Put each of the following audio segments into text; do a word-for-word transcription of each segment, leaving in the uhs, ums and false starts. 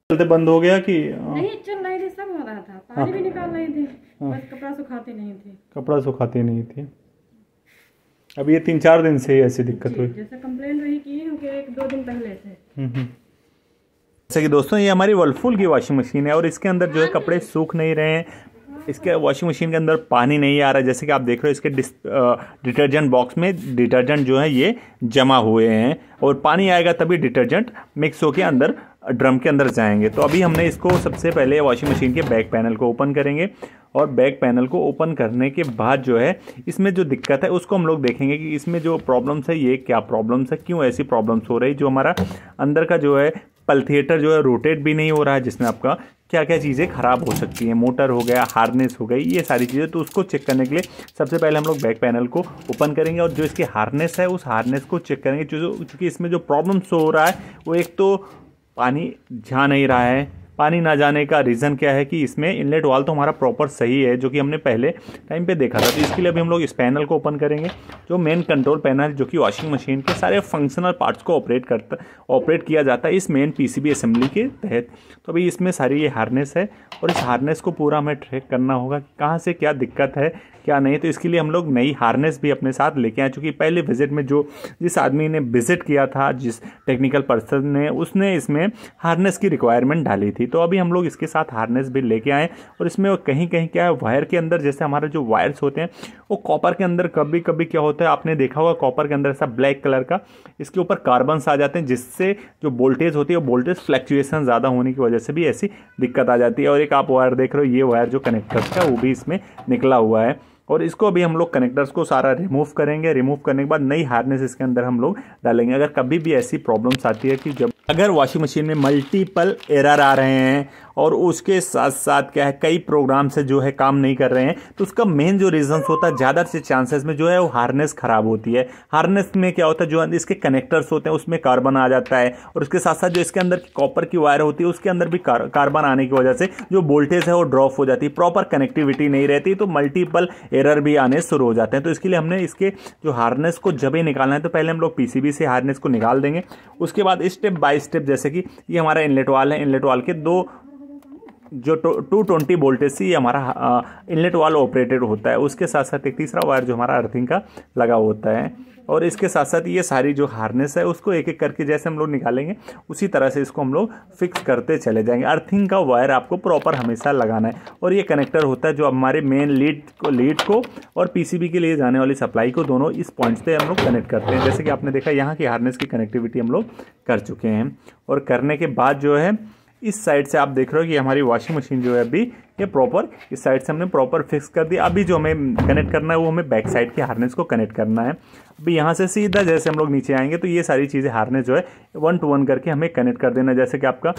चलते बंद हो गया कि नहीं चल रही थी, सब हो रहा था, पानी भी निकाल रही थी, बस कपड़ा सुखाती नहीं थी। कपड़ा सुखाती नहीं थी। अब ये तीन चार दिन से ऐसी दिक्कत हुई, जैसे कंप्लेन रही की एक दो दिन पहले से। जैसे कि दोस्तों ये हमारी वर्लपूल की वॉशिंग मशीन है और इसके अंदर जो है कपड़े सूख नहीं रहे हैं। इसके वॉशिंग मशीन के अंदर पानी नहीं आ रहा है, जैसे कि आप देख रहे हो इसके डिटर्जेंट बॉक्स में डिटर्जेंट जो है ये जमा हुए हैं और पानी आएगा तभी डिटर्जेंट मिक्स होकर अंदर ड्रम के अंदर जाएंगे। तो अभी हमने इसको सबसे पहले वॉशिंग मशीन के बैक पैनल को ओपन करेंगे और बैक पैनल को ओपन करने के बाद जो है इसमें जो दिक्कत है उसको हम लोग देखेंगे कि इसमें जो प्रॉब्लम्स है ये क्या प्रॉब्लम्स है, क्यों ऐसी प्रॉब्लम्स हो रही। जो हमारा अंदर का जो है पल्थिएटर जो है रोटेट भी नहीं हो रहा है, जिसमें आपका क्या क्या चीज़ें ख़राब हो सकती हैं, मोटर हो गया, हार्नेस हो गई, ये सारी चीज़ें। तो उसको चेक करने के लिए सबसे पहले हम लोग बैक पैनल को ओपन करेंगे और जो इसकी हार्नेस है उस हार्नेस को चेक करेंगे। क्योंकि इसमें जो प्रॉब्लम्स हो रहा है वो एक तो पानी जा नहीं रहा है। पानी ना जाने का रीज़न क्या है कि इसमें इनलेट वाल तो हमारा प्रॉपर सही है, जो कि हमने पहले टाइम पे देखा था। तो इसके लिए अभी हम लोग इस पैनल को ओपन करेंगे, जो मेन कंट्रोल पैनल जो कि वॉशिंग मशीन के सारे फंक्शनल पार्ट्स को ऑपरेट करता ऑपरेट किया जाता है इस मेन पीसीबी असेंबली के तहत। तो अभी इसमें सारी ये हार्नेस है और इस हार्नेस को पूरा हमें ट्रैक करना होगा कि कहाँ से क्या दिक्कत है क्या नहीं। तो इसके लिए हम लोग नई हार्नेस भी अपने साथ लेके आए, चूँकि पहले विजिट में जो जिस आदमी ने विजिट किया था, जिस टेक्निकल पर्सन ने, उसने इसमें हार्नेस की रिक्वायरमेंट डाली थी। तो अभी हम लोग इसके साथ हार्नेस भी लेके आए और इसमें कहीं कहीं क्या है वायर के अंदर, जैसे हमारे जो वायर्स होते हैं वो कॉपर के अंदर कभी कभी क्या होता है, आपने देखा होगा कॉपर के अंदर ऐसा ब्लैक कलर का इसके ऊपर कार्बन्स आ जाते हैं, जिससे जो वोल्टेज होती है वोल्टेज फ्लैक्चुएशन ज़्यादा होने की वजह से भी ऐसी दिक्कत आ जाती है। और एक आप वायर देख रहे हो, ये वायर जो कनेक्टर्स का वो भी इसमें निकला हुआ है और इसको अभी हम लोग कनेक्टर्स को सारा रिमूव करेंगे। रिमूव करने के बाद नई हार्नेस इसके अंदर हम लोग डालेंगे। अगर कभी भी ऐसी प्रॉब्लम्स आती है कि जब अगर वॉशिंग मशीन में मल्टीपल एरर आ रहे हैं और उसके साथ साथ क्या है कई प्रोग्राम से जो है काम नहीं कर रहे हैं, तो उसका मेन जो रीजंस होता है ज़्यादा से चांसेस में जो है वो हार्नेस खराब होती है। हार्नेस में क्या होता है, जो इसके कनेक्टर्स होते हैं उसमें कार्बन आ जाता है और उसके साथ साथ जो इसके अंदर की कॉपर की वायर होती है उसके अंदर भी कार, कार्बन आने की वजह से जो वोल्टेज है वो ड्रॉप हो जाती है, प्रॉपर कनेक्टिविटी नहीं रहती, तो मल्टीपल एरर भी आने शुरू हो जाते हैं। तो इसके लिए हमने इसके जो हार्नेस को जब ही निकालना है तो पहले हम लोग पीसीबी से हार्नेस को निकाल देंगे। उसके बाद स्टेप बाय स्टेप, जैसे कि ये हमारा इनलेट वाल है, इनलेट वाल के दो जो टू ट्वेंटी वोल्टेज से ये हमारा इनलेट वाल ऑपरेटेड होता है। उसके साथ साथ एक तीसरा वायर जो हमारा अर्थिंग का लगा होता है और इसके साथ साथ ये सारी जो हार्नेस है उसको एक एक करके जैसे हम लोग निकालेंगे उसी तरह से इसको हम लोग फिक्स करते चले जाएंगे। अर्थिंग का वायर आपको प्रॉपर हमेशा लगाना है और ये कनेक्टर होता है जो हमारे मेन लीड को लीड को और पीसीबी के लिए जाने वाली सप्लाई को दोनों इस पॉइंट्स पे हम लोग कनेक्ट करते हैं। जैसे कि आपने देखा यहाँ की हार्नेस की कनेक्टिविटी हम लोग कर चुके हैं और करने के बाद जो है इस साइड से आप देख रहे हो कि हमारी वॉशिंग मशीन जो है अभी ये प्रॉपर इस साइड से हमने प्रॉपर फिक्स कर दिया। अभी जो हमें कनेक्ट करना है वो हमें बैक साइड की हार्नेस को कनेक्ट करना है। अभी यहाँ से सीधा जैसे हम लोग नीचे आएंगे तो ये सारी चीज़ें हार्नेस जो है वन टू वन करके हमें कनेक्ट कर देना। जैसे कि आपका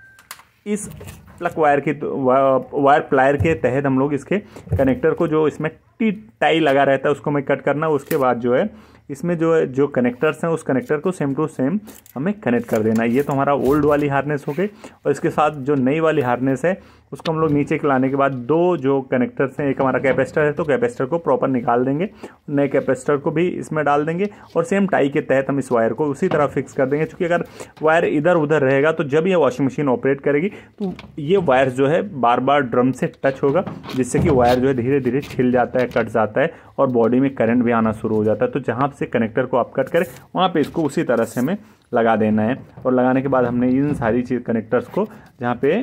इस प्लग वायर की वायर प्लायर के तहत हम लोग इसके कनेक्टर को जो इसमें टी टाई लगा रहता है उसको हमें कट करना। उसके बाद जो है इसमें जो है जो कनेक्टर्स हैं उस कनेक्टर को सेम टू सेम हमें कनेक्ट कर देना। ये तो हमारा ओल्ड वाली हार्नेस हो गई और इसके साथ जो नई वाली हार्नेस है उसको हम लोग नीचे लाने के बाद दो जो कनेक्टर्स हैं, एक हमारा कैपेसिटर है तो कैपेसिटर को प्रॉपर निकाल देंगे, नए कैपेसिटर को भी इसमें डाल देंगे और सेम टाई के तहत हम इस वायर को उसी तरह फिक्स कर देंगे। क्योंकि अगर वायर इधर उधर रहेगा तो जब ये वॉशिंग मशीन ऑपरेट करेगी तो ये वायर जो है बार बार ड्रम से टच होगा, जिससे कि वायर जो है धीरे धीरे छिल जाता है, कट जाता है और बॉडी में करंट भी आना शुरू हो जाता है। तो जहाँ से कनेक्टर को आप कट करें वहाँ पे इसको उसी तरह से हमें लगा देना है और लगाने के बाद हमने इन सारी चीज़ कनेक्टर्स को जहाँ पे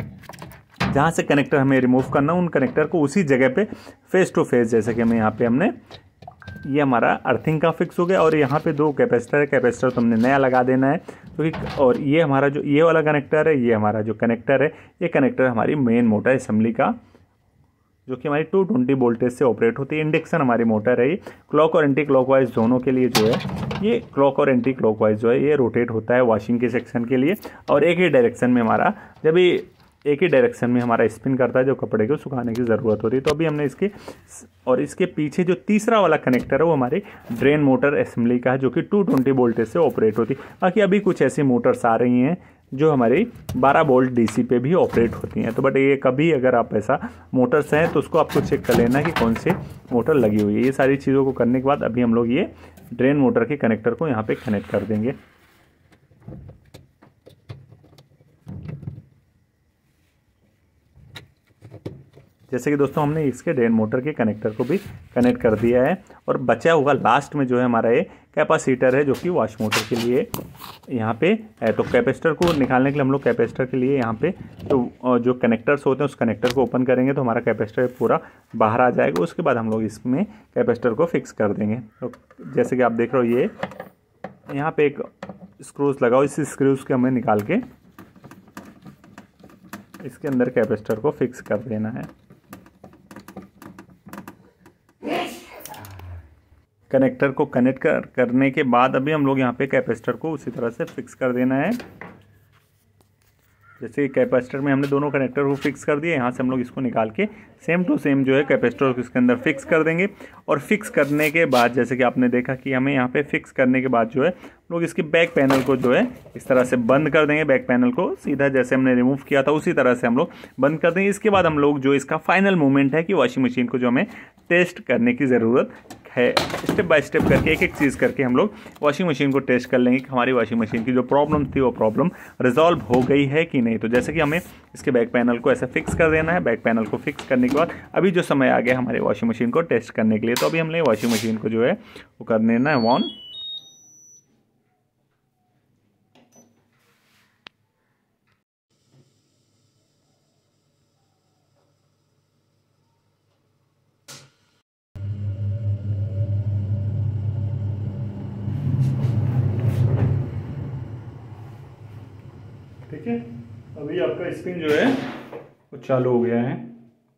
जहाँ से कनेक्टर हमें रिमूव करना उन कनेक्टर को उसी जगह पे फेस टू फेस, जैसे कि हमें यहाँ पे हमने ये हमारा अर्थिंग का फिक्स हो गया और यहाँ पे दो कैपेसिटर है, कैपेसिटर तो हमने नया लगा देना है क्योंकि तो और ये हमारा जो ये वाला कनेक्टर है, ये हमारा जो कनेक्टर है, ये कनेक्टर हमारी मेन मोटर असेंबली का जो कि हमारी टू ट्वेंटी वोल्टेज से ऑपरेट होती है। इंडक्शन हमारी मोटर है, ये क्लॉक और एंटी क्लॉकवाइज दोनों के लिए जो है ये क्लॉक और एंटी क्लॉकवाइज जो है ये रोटेट होता है वॉशिंग के सेक्शन के लिए और एक ही डायरेक्शन में हमारा जब ये एक ही डायरेक्शन में हमारा स्पिन करता है जो कपड़े को सुखाने की ज़रूरत होती है। तो अभी हमने इसके और इसके पीछे जो तीसरा वाला कनेक्टर है वो हमारी ड्रेन मोटर असेंबली का है जो कि टू ट्वेंटी वोल्टेज से ऑपरेट होती है। बाकी अभी कुछ ऐसी मोटर्स आ रही हैं जो हमारी बारह वोल्ट डीसी पे भी ऑपरेट होती हैं। तो बट ये कभी अगर आप ऐसा मोटर्स हैं तो उसको आपको चेक कर लेना कि कौन सी मोटर लगी हुई है। ये सारी चीज़ों को करने के बाद अभी हम लोग ये ड्रेन मोटर के कनेक्टर को यहाँ पे कनेक्ट कर देंगे। जैसे कि दोस्तों हमने इसके ड्रेन मोटर के कनेक्टर को भी कनेक्ट कर दिया है और बचा हुआ लास्ट में जो है हमारा ये कैपेसिटर है जो कि वॉश मोटर के लिए यहाँ पे है। तो कैपेसिटर को निकालने के लिए हम लोग कैपेसिटर के लिए यहाँ पे तो जो कनेक्टर्स होते हैं उस कनेक्टर को ओपन करेंगे तो हमारा कैपेसिटर पूरा बाहर आ जाएगा। उसके बाद हम लोग इसमें कैपेसिटर को फिक्स कर देंगे। तो जैसे कि आप देख रहे हो ये यहाँ पे एक स्क्रूज लगाओ, इस स्क्रूज के हमें निकाल के इसके अंदर कैपेसिटर को फिक्स कर देना है। कनेक्टर को कनेक्ट कर करने के बाद अभी हम लोग यहाँ पे कैपेसिटर को उसी तरह से फिक्स कर देना है। जैसे कैपेसिटर में हमने दोनों कनेक्टर को फिक्स कर दिया, यहाँ से हम लोग इसको निकाल के सेम टू सेम जो है कैपेसिटर को इसके अंदर फिक्स कर देंगे। और फिक्स करने के बाद जैसे कि आपने देखा कि हमें यहाँ पे फिक्स करने के बाद जो है लोग इसकी बैक पैनल को जो है इस तरह से बंद कर देंगे। बैक पैनल को सीधा जैसे हमने रिमूव किया था उसी तरह से हम लोग बंद कर देंगे। इसके बाद हम लोग जो इसका फाइनल मूवमेंट है कि वॉशिंग मशीन को जो हमें टेस्ट करने की ज़रूरत है, स्टेप बाय स्टेप करके एक एक चीज़ करके हम लोग वॉशिंग मशीन को टेस्ट कर लेंगे कि हमारी वॉशिंग मशीन की जो प्रॉब्लम थी वो प्रॉब्लम रिजॉल्व हो गई है कि नहीं। तो जैसे कि हमें इसके बैक पैनल को ऐसे फिक्स कर देना है। बैक पैनल को फिक्स करने के बाद अभी जो समय आ गया हमारे वॉशिंग मशीन को टेस्ट करने के लिए, तो अभी हमने वॉशिंग मशीन को जो है वो कर देना है ऑन। ठीक है, अभी आपका स्पिन जो है वो चालू हो गया है।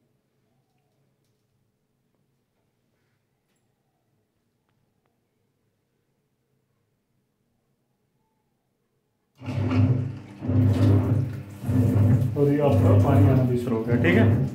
और ये आपका पानी आना भी शुरू हो गया। ठीक है,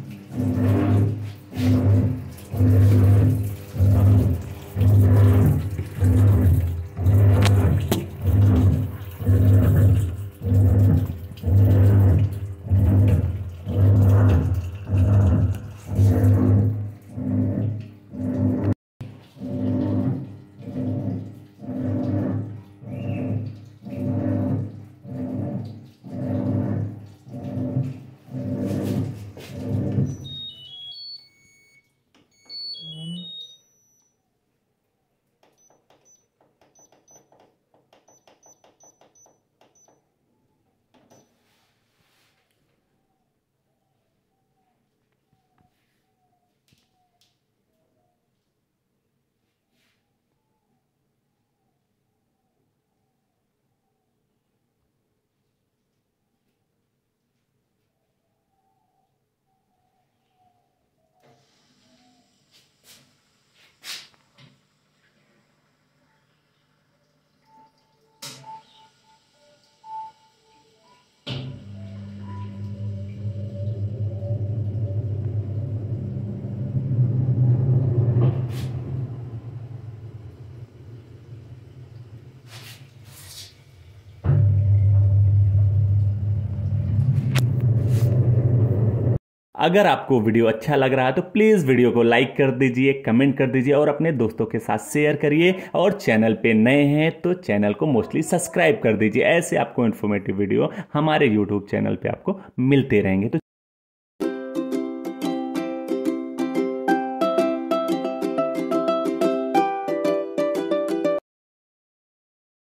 अगर आपको वीडियो अच्छा लग रहा है तो प्लीज़ वीडियो को लाइक कर दीजिए, कमेंट कर दीजिए और अपने दोस्तों के साथ शेयर करिए। और चैनल पे नए हैं तो चैनल को मोस्टली सब्सक्राइब कर दीजिए। ऐसे आपको इन्फॉर्मेटिव वीडियो हमारे यूट्यूब चैनल पे आपको मिलते रहेंगे। तो